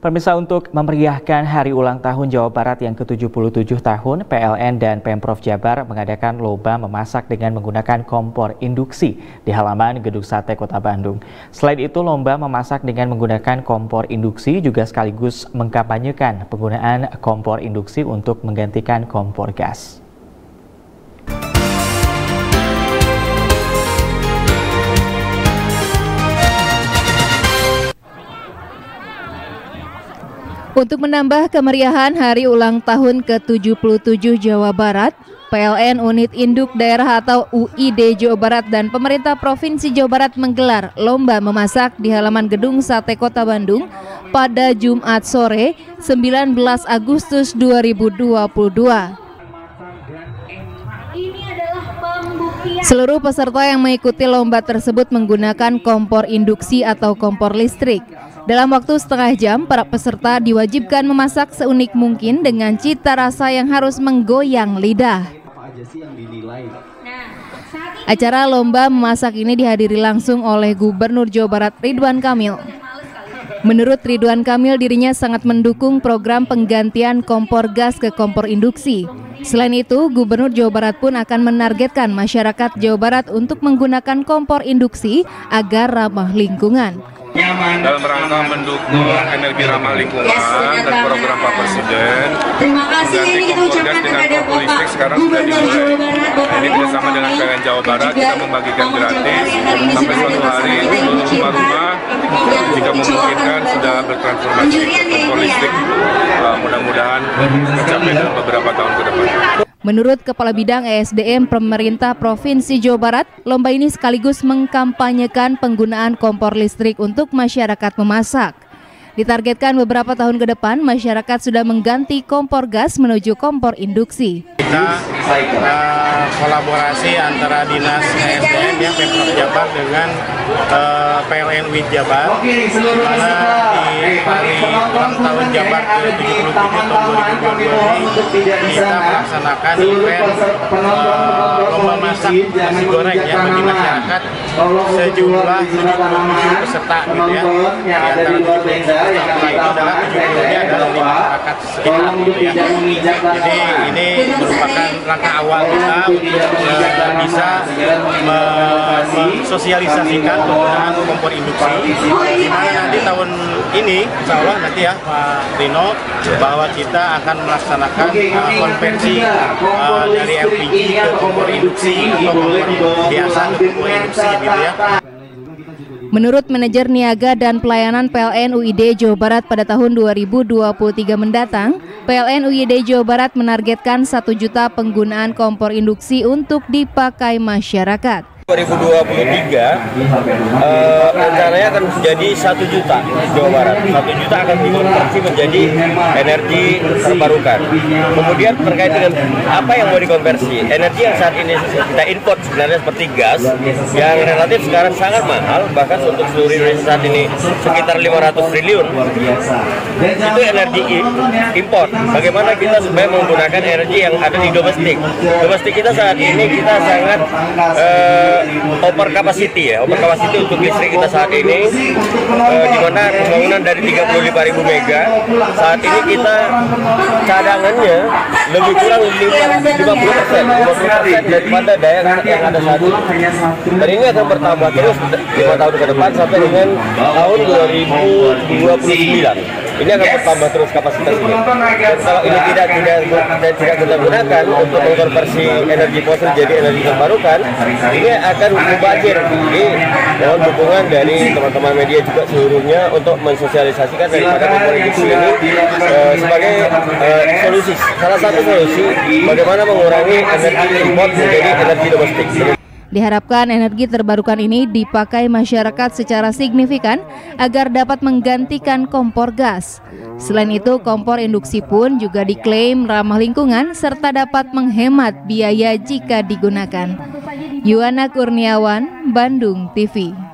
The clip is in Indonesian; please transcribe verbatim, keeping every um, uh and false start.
Pemirsa, untuk memeriahkan hari ulang tahun Jawa Barat yang ke tujuh puluh tujuh tahun, P L N dan Pemprov Jabar mengadakan lomba memasak dengan menggunakan kompor induksi di halaman Gedung Sate Kota Bandung. Selain itu, lomba memasak dengan menggunakan kompor induksi juga sekaligus mengkampanyekan penggunaan kompor induksi untuk menggantikan kompor gas. Untuk menambah kemeriahan hari ulang tahun ke tujuh puluh tujuh Jawa Barat, P L N Unit Induk Daerah atau U I D Jawa Barat dan pemerintah Provinsi Jawa Barat menggelar lomba memasak di halaman Gedung Sate Kota Bandung pada Jumat sore sembilan belas Agustus dua ribu dua puluh dua. Seluruh peserta yang mengikuti lomba tersebut menggunakan kompor induksi atau kompor listrik. Dalam waktu setengah jam, para peserta diwajibkan memasak seunik mungkin dengan cita rasa yang harus menggoyang lidah. Acara lomba memasak ini dihadiri langsung oleh Gubernur Jawa Barat Ridwan Kamil. Menurut Ridwan Kamil, dirinya sangat mendukung program penggantian kompor gas ke kompor induksi. Selain itu, Gubernur Jawa Barat pun akan menargetkan masyarakat Jawa Barat untuk menggunakan kompor induksi agar ramah lingkungan. Dalam rangka mendukung energi ramah lingkungan dan program Pak Presiden, mengganti kompor gas dengan kompor listrik sekarang sudah dimulai. Ini bersama dengan P L N Jawa Barat kita membagikan gratis sampai suatu hari seluruh rumah-rumah jika memungkinkan sudah bertransformasi ke kompor listrik. Mudah-mudahan mencapai dalam beberapa tahun ke depan. Menurut Kepala Bidang E S D M Pemerintah Provinsi Jawa Barat, lomba ini sekaligus mengkampanyekan penggunaan kompor listrik untuk masyarakat memasak. Ditargetkan beberapa tahun ke depan, masyarakat sudah mengganti kompor gas menuju kompor induksi. Kita uh, kolaborasi antara Dinas E S D M ya, Pemprov Jabar dengan uh, P L N U I D Jabar, mana di hari ulang tahun Jabar ke tujuh puluh tujuh tahun dua ribu dua puluh dua ini kita melaksanakan event uh, lomba masak nasi goreng ya bagi masyarakat sejumlah tujuh puluh tujuh peserta gitu ya. Di antara tujuh puluh tujuh peserta itu adalah tujuh puluh-nya adalah di masyarakat sekitar gitu ya. Jadi ini merupakan langkah awal kita untuk uh, bisa mensosialisasikan penggunaan kompor induksi, di mana nanti tahun ini insya Allah nanti ya Pak Rino bahwa kita akan melaksanakan uh, konversi uh, dari L P G ke kompor induksi atau kompor biasa ke kompor induksi gitu ya. Menurut Manajer Niaga dan Pelayanan P L N U I D Jawa Barat pada tahun dua ribu dua puluh tiga mendatang, P L N U I D Jawa Barat menargetkan satu juta penggunaan kompor induksi untuk dipakai masyarakat. dua ribu dua puluh tiga uh, rencananya akan menjadi satu juta Jawa Barat. satu juta akan dikonversi menjadi energi terbarukan. Kemudian terkait dengan apa yang mau dikonversi, energi yang saat ini kita import sebenarnya seperti gas yang relatif sekarang sangat mahal, bahkan untuk seluruh Indonesia saat ini sekitar lima ratus triliun. Itu energi import. Bagaimana kita supaya menggunakan energi yang ada di domestik. Domestik kita saat ini kita sangat uh, over capacity ya, over capacity untuk listrik kita saat ini, eh, di mana pembangunan dari tiga puluh lima ribu mega, saat ini kita cadangannya lebih kurang lima puluh persen daripada daya yang ada saat ini. Dan ini akan bertambah terus lima tahun ke depan sampai dengan tahun dua ribu dua puluh sembilan. Ini akan bertambah terus kapasitasnya. Dan kalau ini tidak tidak dan tidak kita gunakan untuk mengkonversi energi fosil jadi energi terbarukan, ini akan mubazir. Jadi mohon dukungan dari teman-teman media juga seluruhnya untuk mensosialisasikan daripada kompor induksi ini uh, sebagai uh, solusi, salah satu solusi bagaimana mengurangi energi import menjadi energi domestik. Diharapkan energi terbarukan ini dipakai masyarakat secara signifikan agar dapat menggantikan kompor gas. Selain itu, kompor induksi pun juga diklaim ramah lingkungan serta dapat menghemat biaya jika digunakan. Yuwana Kurniawan, Bandung T V.